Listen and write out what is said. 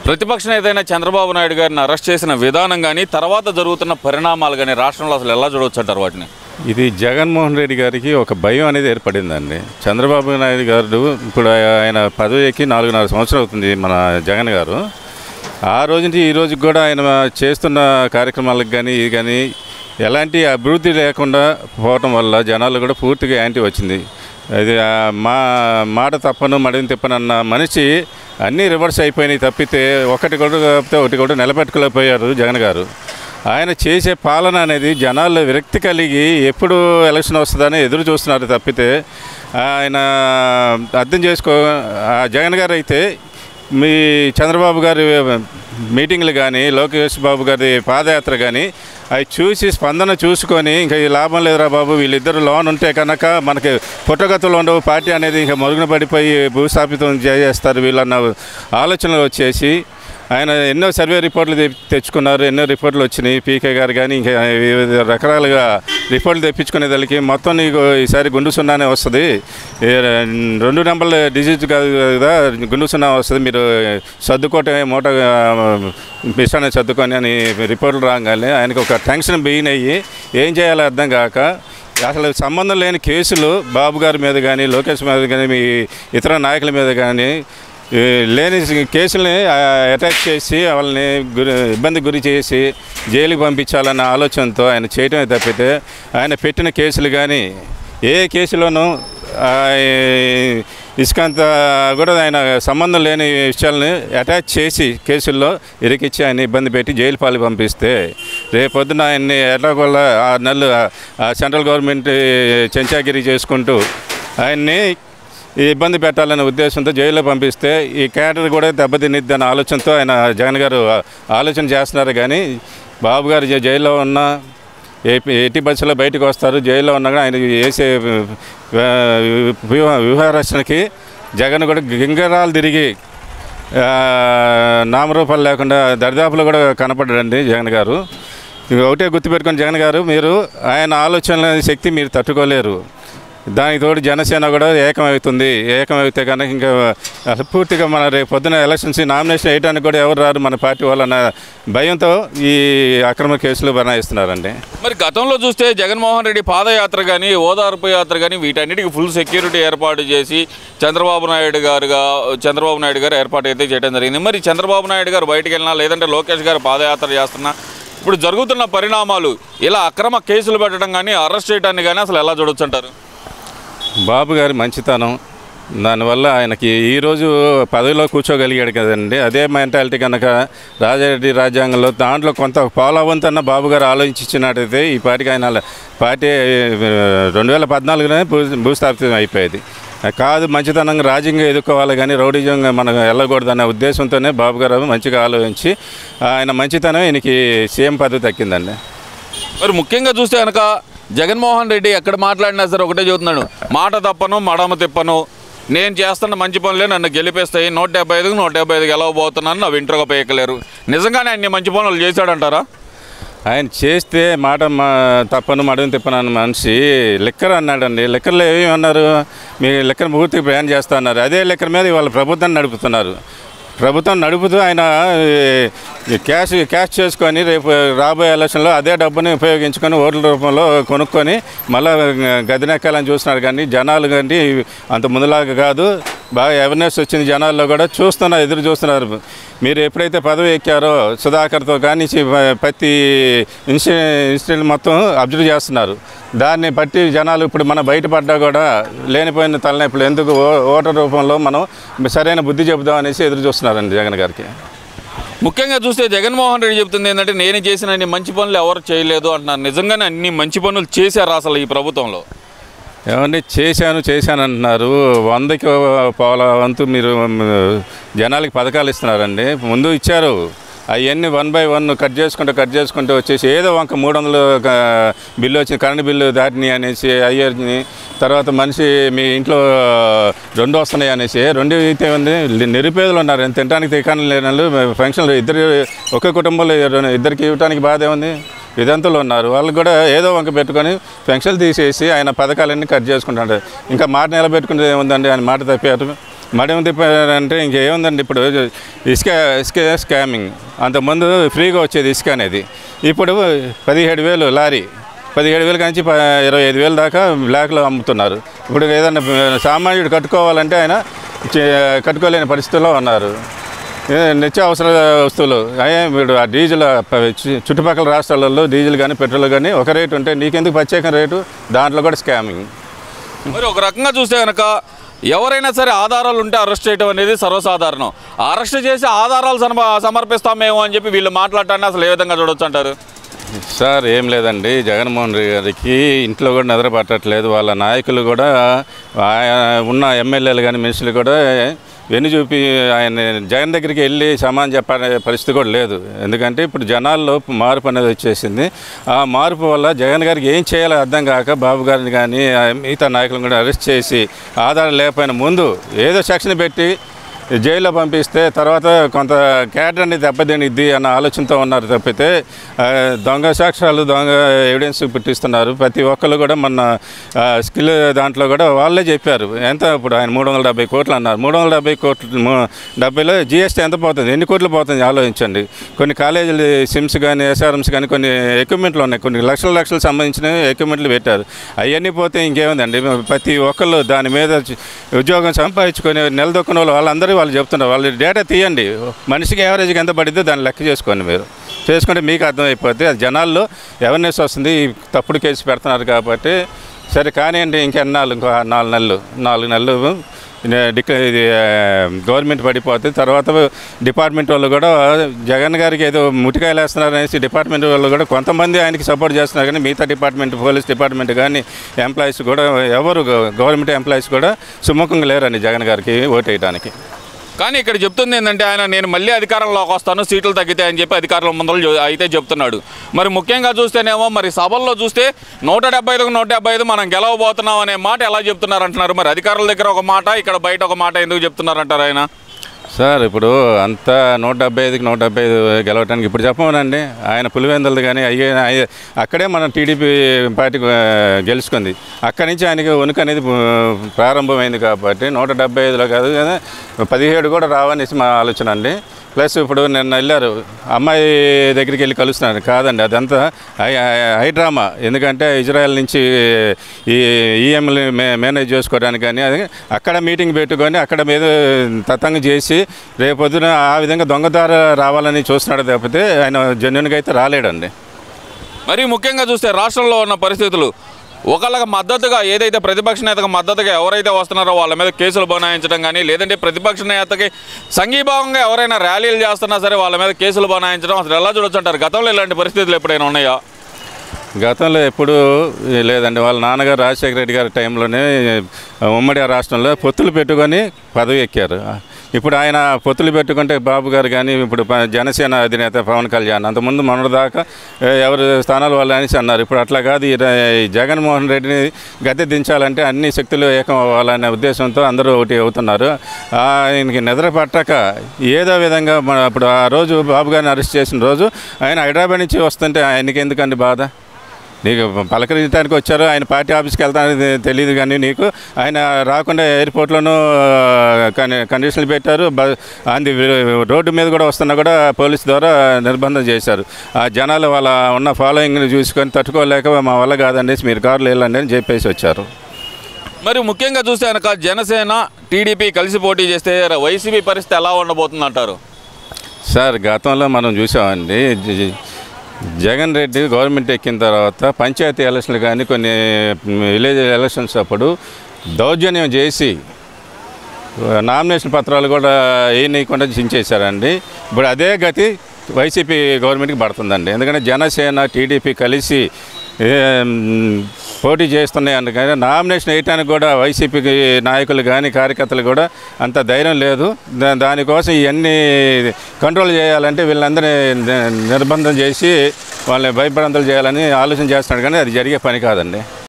ప్రతిపక్ష నేత చంద్రబాబు నాయుడు గారిని అరెస్ట్ చేసిన విధానం కానీ తర్వాత జరుగుతున్న పరిణామాలు కానీ రాష్ట్రంలో అసలు ఎలా చూడవచ్చు అంటారు వాటిని? ఇది జగన్మోహన్ రెడ్డి గారికి ఒక భయం అనేది ఏర్పడిందండి. చంద్రబాబు నాయుడు గారు ఇప్పుడు ఆయన పదవికి 4.5 సంవత్సరాలు అవుతుంది మన జగన్ గారు. ఆ రోజు నుంచి ఈ రోజుకి కూడా ఆయన చేస్తున్న కార్యక్రమాలకు కానీ ఇది కానీ ఎలాంటి అభివృద్ధి లేకుండా పోవటం వల్ల జనాలు కూడా పూర్తిగా యాంటీ వచ్చింది. ఇది మాట తప్పను మడిని తిప్పనన్న మనిషి అన్నీ రివర్స్ అయిపోయినాయి తప్పితే ఒకటి కూడా నిలబెట్టుకోలేకపోయారు జగన్ గారు. ఆయన చేసే పాలన అనేది జనాల్లో విరక్తి కలిగి ఎప్పుడు ఎలక్షన్ వస్తుందని ఎదురు చూస్తున్నారు తప్పితే ఆయన అర్థం చేసుకో. జగన్ గారు అయితే మీ చంద్రబాబు గారి మీటింగ్లు కానీ లోకేష్ బాబు గారి పాదయాత్ర కానీ అవి చూసి స్పందన చూసుకొని ఇంకా ఈ లాభం లేదురా బాబు వీళ్ళిద్దరు లోన్ ఉంటే కనుక మనకి పుట్టగతులు ఉండవు, పార్టీ అనేది ఇంకా మరుగున పడిపోయి భూస్థాపితం చేస్తారు వీళ్ళన్న ఆలోచనలు వచ్చేసి ఆయన ఎన్నో సర్వే రిపోర్ట్లు తెచ్చుకున్నారు. ఎన్నో రిపోర్ట్లు వచ్చినాయి. పీకే గారు కానీ ఇంకా వివిధ రకరాలుగా రిపోర్ట్లు తెప్పించుకునేదానికి మొత్తం నీకు ఈసారి గుండు సున్నానే వస్తుంది, 2 నెంబర్ల డిజిట్ కాదు కదా గుండు సున్నా వస్తుంది, మీరు సర్దుకోవటం మూట పిస్తానే సర్దుకొని అని రిపోర్ట్లు రాగానే ఆయనకు ఒక టెన్షన్ బిగినయ్యి ఏం చేయాలో అర్థం కాక అసలు సంబంధం లేని కేసులు బాబు గారి మీద కానీ లోకేష్ మీద కానీ మీ ఇతర నాయకుల మీద కానీ లేని కేసుల్ని అటాక్ చేసి వాళ్ళని ఇబ్బంది గురి చేసి జైలుకి పంపించాలన్న ఆలోచనతో ఆయన చేయటమే తప్పితే ఆయన పెట్టిన కేసులు కానీ ఏ కేసులోనూ ఇసుకంత కూడా ఆయన సంబంధం లేని విషయాలని అటాచ్ చేసి కేసుల్లో ఇరికిచ్చి ఆయన ఇబ్బంది పెట్టి జైలు పాలు పంపిస్తే రేపొద్దున ఆయన్ని ఎలాగోళ్ళ 6 నెలలు సెంట్రల్ గవర్నమెంట్ చెంచాగిరి చేసుకుంటూ ఆయన్ని ఇబ్బంది పెట్టాలనే ఉద్దేశంతో జైల్లో పంపిస్తే ఈ క్యాడర్ కూడా దెబ్బతినిద్ది అనే ఆలోచనతో ఆయన జగన్ గారు ఆలోచన చేస్తున్నారు. కానీ బాబు గారు జైల్లో ఉన్న ఎట్టి బస్సులో బయటకు వస్తారు, జైల్లో ఉన్నా కూడా ఆయన వేసే వ్యూహరచనకి జగన్ కూడా గింగరాలు తిరిగి నామరూపాలు లేకుండా దరిదాపులో కూడా కనపడ్డాడండి జగన్ గారు. ఒకటే గుర్తుపెట్టుకొని జగన్ గారు, మీరు ఆయన ఆలోచనల శక్తి మీరు తట్టుకోలేరు. దానికి తోడు జనసేన కూడా ఏకమైతే కనుక ఇంకా అసలు పూర్తిగా మన రేపు పొద్దున ఎలక్షన్స్ నామినేషన్ వేయడానికి కూడా ఎవరు రారు మన పార్టీ వాళ్ళన్న భయంతో ఈ అక్రమ కేసులు బనాయిస్తున్నారండి. మరి గతంలో చూస్తే జగన్మోహన్ రెడ్డి పాదయాత్ర కానీ ఓదార్పు యాత్ర కానీ వీటన్నిటికీ ఫుల్ సెక్యూరిటీ ఏర్పాటు చేసి చంద్రబాబు నాయుడు గారు ఏర్పాటు అయితే చేయడం జరిగింది. మరి చంద్రబాబు నాయుడు గారు బయటకు వెళ్ళినా లేదంటే లోకేష్ గారు పాదయాత్ర చేస్తున్నా ఇప్పుడు జరుగుతున్న పరిణామాలు ఇలా అక్రమ కేసులు పెట్టడం కానీ అరెస్ట్ చేయడాన్ని కానీ అసలు ఎలా చూడొచ్చు అంటారు? బాబు గారి మంచితనం, దానివల్ల ఆయనకి ఈరోజు పదవిలో కూర్చోగలిగాడు కదండి. అదే మెంటాలిటీ కనుక రాజారెడ్డి రాజ్యాంగంలో దాంట్లో కొంత పాలవంతన్న బాబు గారు ఆలోచించినట్టయితే ఈ పార్టీకి ఆయన పార్టీ 2014లోనే భూస్థాపితం అయిపోయేది కాదు. మంచితనంగా రాజ్యంగా ఎదుర్కోవాలి కానీ రౌడీజంగా మనం వెళ్ళకూడదనే ఉద్దేశంతోనే బాబు గారు మంచిగా ఆలోచించి ఆయన మంచితనం ఈయనకి సీఎం పదవి దక్కిందండి. మరి ముఖ్యంగా చూస్తే కనుక జగన్మోహన్ రెడ్డి ఎక్కడ మాట్లాడినా సరే ఒకటే చెబుతున్నాడు, మాట తప్పను మడమ తిప్పను, నేను చేస్తున్న మంచి పనులే నన్ను గెలిపేస్తాయి, 175 గెలవబోతున్నాను, నా వింటర్గా పేయకలేరు. నిజంగానే అన్ని మంచి పనులు చేశాడంటారా? ఆయన చేస్తే మాట తప్పను మడమ తిప్పను అన్న మనిషి లిక్కర్ అన్నాడండి. లిక్కర్లో ఏమన్నారు, మీ లిక్కర్ పూర్తిగా బ్యాన్ చేస్తా అన్నారు. అదే లిక్కర్ మీద ఇవాళ ప్రభుత్వాన్ని నడుపుతున్నారు. ప్రభుత్వం నడుపుతూ ఆయన క్యాష్ చేసుకొని రేపు రాబోయే ఎలక్షన్లో అదే డబ్బుని ఉపయోగించుకొని ఓట్ల రూపంలో కొనుక్కొని మళ్ళీ గదినెక్కాలని చూస్తున్నారు. కానీ జనాలు కానీ అంత ముందులాగా కాదు, బాగా అవేర్నెస్ వచ్చింది జనాల్లో కూడా ఎదురు చూస్తున్నారు. మీరు ఎప్పుడైతే పదవి ఎక్కారో సుధాకర్తో కానీ ప్రతి ఇన్సిడెంట్ మొత్తం అబ్జర్వ్ చేస్తున్నారు. దాన్ని బట్టి జనాలు ఇప్పుడు మనం బయటపడ్డా కూడా లేనిపోయిన తలనొప్పులు ఎందుకు ఓటర్ రూపంలో మనం సరైన బుద్ధి చెబుదాం అనేసి ఎదురు చూస్తున్నారండి జగన్ గారికి. ముఖ్యంగా చూస్తే జగన్మోహన్ రెడ్డి చెప్తుంది ఏంటంటే నేను చేసిన అన్ని మంచి పనులు ఎవరు చేయలేదు అంటున్నారు. నిజంగానే అన్ని మంచి పనులు చేశారు అసలు ఈ ప్రభుత్వంలో? ఏమండి చేశాను అంటున్నారు. 100కి పావుల వంతు మీరు జనాలకి పథకాలు ఇస్తున్నారండి. ముందు ఇచ్చారు, అవన్నీ 1 by 1 కట్ చేసుకుంటూ వచ్చేసి ఏదో ఒక 300 బిల్లు వచ్చింది, కరెంటు బిల్లు దాటిని అనేసి అయ్యేది. తర్వాత మనిషి మీ ఇంట్లో 2 వస్తున్నాయి అనేసి 2 అయితే ఉంది. నిరుపేదలు ఉన్నారు, తినడానికి తికాణం లేని వాళ్ళు, ఫంక్షన్లు ఒకే కుటుంబంలో ఇద్దరికి ఇవ్వడానికి బాధ ఏముంది, విదంతులు ఉన్నారు. వాళ్ళు కూడా ఏదో వంక పెట్టుకొని పెన్షన్లు తీసేసి ఆయన పథకాలన్నీ కట్ చేసుకుంటాడు. ఇంకా మాట నిలబెట్టుకునేది ఏముందండి, ఆయన మాట తప్పారు. మడమ తిప్పారంటే ఇంకేముందండి. ఇప్పుడు ఇసుక ఇసుక స్కామింగ్, అంతకుముందు ఫ్రీగా వచ్చేది ఇసుక అనేది, ఇప్పుడు 17,000 లారీ, 17,000 నుంచి 25,000 దాకా బ్లాక్లో అమ్ముతున్నారు. ఇప్పుడు ఏదన్నా సామాన్యుడు కట్టుకోవాలంటే ఆయన కట్టుకోలేని పరిస్థితుల్లో ఉన్నారు. నిత్యావసర వస్తువులు ఇప్పుడు ఆ డీజిల్ చుట్టుపక్కల రాష్ట్రాలలో డీజిల్ కానీ పెట్రోల్ కానీ ఒక రేటు ఉంటే నీకెందుకు ప్రత్యేక రేటు, దాంట్లో కూడా స్కామింగ్. మరి ఒక రకంగా చూస్తే కనుక ఎవరైనా సరే ఆధారాలు ఉంటే అరెస్ట్ చేయడం అనేది సర్వసాధారణం. అరెస్ట్ చేసి ఆధారాలు సమర్పిస్తామేమో అని చెప్పి వీళ్ళు మాట్లాడటాన్ని అసలు ఏ విధంగా చూడొచ్చు అంటారు? సార్ ఏం లేదండి, జగన్మోహన్ రెడ్డి గారికి ఇంట్లో కూడా నిద్ర పట్టట్లేదు. వాళ్ళ నాయకులు కూడా ఉన్న ఎమ్మెల్యేలు కానీ మినిస్టర్లు కూడా వెన్ను చూపి ఆయన జగన్ దగ్గరికి వెళ్ళి సమానం చెప్పే పరిస్థితి కూడా లేదు. ఎందుకంటే ఇప్పుడు జనాల్లో మార్పు అనేది వచ్చేసింది. ఆ మార్పు వల్ల జగన్ గారికి ఏం చేయాలో అర్థం కాక బాబు గారిని కానీ మిగతా నాయకులను కూడా అరెస్ట్ చేసి ఆధారం లేకపోయిన ముందు ఏదో సెక్షన్ పెట్టి జైల్లో పంపిస్తే తర్వాత కొంత క్యాడర్ అనేది దెబ్బతినిద్ది అన్న ఆలోచనతో ఉన్నారు తప్పితే దొంగ సాక్ష్యాలు దొంగ ఎవిడెన్స్ పుట్టిస్తున్నారు. ప్రతి ఒక్కళ్ళు కూడా మన స్కిల్ దాంట్లో కూడా వాళ్ళే చెప్పారు. ఎంత ఇప్పుడు ఆయన 370 కోట్లు అన్నారు. 370 కోట్లు 70లో జిఎస్టీ ఎంత పోతుంది, ఎన్ని కోట్లు పోతుంది ఆలోచించండి. కొన్ని కాలేజీలు సిమ్స్ కానీ ఎస్ఆర్ఎంస్ కానీ కొన్ని ఎక్విప్మెంట్లు ఉన్నాయి, కొన్ని లక్షలు సంబంధించిన ఎక్విప్మెంట్లు పెట్టారు. అవన్నీ పోతే ఇంకేముందండి. ప్రతి ఒక్కళ్ళు దాని మీద ఉద్యోగం సంపాదించుకొని నిలదొక్కున్న వాళ్ళందరూ వాళ్ళు చెప్తున్నారు. వాళ్ళు డేటా తీయండి, మనిషికి యావరేజ్గా ఎంత పడిద్దో దాన్ని లెక్క చేసుకోండి. మీరు చేసుకుంటే మీకు అర్థమైపోతే అది జనాల్లో అవేర్నెస్ వస్తుంది. తప్పుడు కేసు పెడుతున్నారు కాబట్టి సరే కానివ్వండి, ఇంకెన్నాళ్ళు, ఇంకో 4 నెలలు ఇది గవర్నమెంట్ పడిపోతే తర్వాత డిపార్ట్మెంట్ వాళ్ళు కూడా జగన్ గారికి ఏదో ముటికాయలు వేస్తున్నారు అనేసి డిపార్ట్మెంట్ వాళ్ళు కూడా కొంతమంది ఆయనకి సపోర్ట్ చేస్తున్నారు. కానీ మిగతా డిపార్ట్మెంట్, పోలీస్ డిపార్ట్మెంట్ కానీ ఎంప్లాయీస్ కూడా ఎవరు గవర్నమెంట్ ఎంప్లాయీస్ కూడా సుముఖంగా లేరండి జగన్ గారికి ఓటేయడానికి. కానీ ఇక్కడ చెప్తుంది ఏంటంటే ఆయన నేను మళ్ళీ అధికారంలోకి వస్తాను, సీట్లు తగ్గితాయని చెప్పి అధికారుల ముందర అయితే చెప్తున్నాడు. మరి ముఖ్యంగా చూస్తేనేమో మరి సభల్లో చూస్తే 175కు 175 మనం గెలవబోతున్నాం అనే మాట ఎలా చెప్తున్నారు అంటున్నారు. మరి అధికారుల దగ్గర ఒక మాట, ఇక్కడ బయట ఒక మాట ఎందుకు చెప్తున్నారంటారు ఆయన? సార్ ఇప్పుడు అంతా 175కి 175 గెలవటానికి ఇప్పుడు చెప్పమనండి. ఆయన పులివెందులది కానీ అక్కడే మన టీడీపీ పార్టీ గెలుచుకుంది. అక్కడి నుంచి ఆయనకి వణుకు అనేది ప్రారంభమైంది కాబట్టి 175లో కాదు కదా 17 కూడా రావనేసి మా ఆలోచన అండి. ప్లస్ ఇప్పుడు నిన్న వెళ్ళారు అమ్మాయి దగ్గరికి వెళ్ళి కలుస్తున్నారు, కాదండి అదంతా హై డ్రామా. ఎందుకంటే ఇజ్రాయెల్ నుంచి ఈ ఈఎంలు మేనేజ్ చేసుకోవడానికి కానీ అది అక్కడ మీటింగ్ పెట్టుకొని అక్కడ మీద తతంగం చేసి రేపొద్దున ఆ విధంగా దొంగదార రావాలని చూస్తున్నాడు తప్పితే ఆయన జెన్యున్గా అయితే రాలేడండి. మరి ముఖ్యంగా చూస్తే రాష్ట్రంలో ఉన్న పరిస్థితులు ఒకళ్ళకి మద్దతుగా ఏదైతే ప్రతిపక్ష నేతకు మద్దతుగా ఎవరైతే వస్తున్నారో వాళ్ళ మీద కేసులు బనాయించడం కానీ, లేదంటే ప్రతిపక్ష నేతకి సంఘీభావంగా ఎవరైనా ర్యాలీలు చేస్తున్నా సరే వాళ్ళ మీద కేసులు బనాయించడం అసలు ఎలా చూడొచ్చు అంటారు? గతంలో ఇలాంటి పరిస్థితులు ఎప్పుడైనా ఉన్నాయా? గతంలో ఎప్పుడు లేదండి. వాళ్ళ నాన్నగారు రాజశేఖర రెడ్డి గారి టైంలోనే ఉమ్మడి రాష్ట్రంలో పొత్తులు పెట్టుకొని పదవి ఎక్కారు. ఇప్పుడు ఆయన పొత్తులు పెట్టుకుంటే బాబు గారు కానీ ఇప్పుడు జనసేన అధినేత పవన్ కళ్యాణ్ అంతకుముందు మొన్నటిదాకా ఎవరు స్థానాలు వాళ్ళు అనేసి అన్నారు. ఇప్పుడు అట్లా కాదు, ఈ జగన్మోహన్ రెడ్డిని గద్దె దించాలంటే అన్ని శక్తులు ఏకం అవ్వాలనే ఉద్దేశంతో అందరూ ఒకటి అవుతున్నారు. ఆయనకి నిద్ర పట్టక ఏదో విధంగా ఇప్పుడు ఆ రోజు బాబు గారిని అరెస్ట్ చేసిన రోజు ఆయన హైదరాబాద్ నుంచి వస్తుంటే ఆయనకి ఎందుకండి బాధ? నీకు పలకరించడానికి వచ్చారు, ఆయన పార్టీ ఆఫీస్కి వెళ్తానని తెలియదు కానీ నీకు ఆయన రాకుండా ఎయిర్పోర్ట్లోనూ కండిషన్లు పెట్టారు. రోడ్డు మీద కూడా వస్తున్నా కూడా పోలీసు ద్వారా నిర్బంధం చేశారు. ఆ జనాలు వాళ్ళ ఉన్న ఫాలోయింగ్ని చూసుకొని తట్టుకోలేక మా వల్ల కాదండి మీరు కార్లు వెళ్ళండి అని చెప్పేసి వచ్చారు. మరి ముఖ్యంగా చూస్తే కనుక జనసేన టీడీపీ కలిసి పోటీ చేస్తే వైసీపీ పరిస్థితి ఎలా ఉండబోతుంది అంటారు? సార్ గతంలో మనం చూసామండి, జగన్ రెడ్డి గవర్నమెంట్ ఎక్కిన తర్వాత పంచాయతీ ఎలక్షన్లు కానీ కొన్ని విలేజ్ ఎలక్షన్స్ అప్పుడు దౌర్జన్యం చేసి నామినేషన్ పత్రాలు కూడా వేయనీయకుండా చించేశారండి. ఇప్పుడు అదే గతి వైసీపీ గవర్నమెంట్కి పడుతుందండి. ఎందుకంటే జనసేన టీడీపీ కలిసి పోటీ చేస్తున్నాయి అందుకని నామినేషన్ వేయటానికి కూడా వైసీపీకి నాయకులు కానీ కార్యకర్తలు కూడా అంత ధైర్యం లేదు. దానికోసం ఇవన్నీ కంట్రోల్ చేయాలంటే వీళ్ళందరినీ నిర్బంధం చేసి వాళ్ళని భయభ్రాంతులు చేయాలని ఆలోచన చేస్తున్నాడు, కానీ అది జరిగే పని కాదండి.